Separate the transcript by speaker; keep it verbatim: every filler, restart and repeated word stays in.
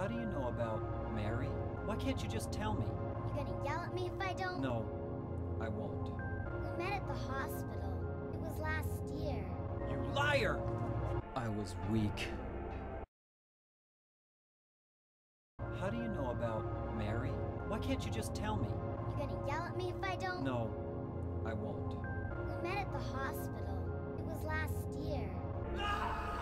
Speaker 1: How do you know about Mary? Why can't you just tell me?
Speaker 2: You gonna yell at me if I don't?
Speaker 1: No, I won't.
Speaker 2: We met at the hospital. It was last year.
Speaker 1: You liar! I was weak. How do you know about Mary? Why can't you just tell me?
Speaker 2: You gonna yell at me if I don't?
Speaker 1: No, I won't.
Speaker 2: We met at the hospital. It was last year.
Speaker 1: Ah!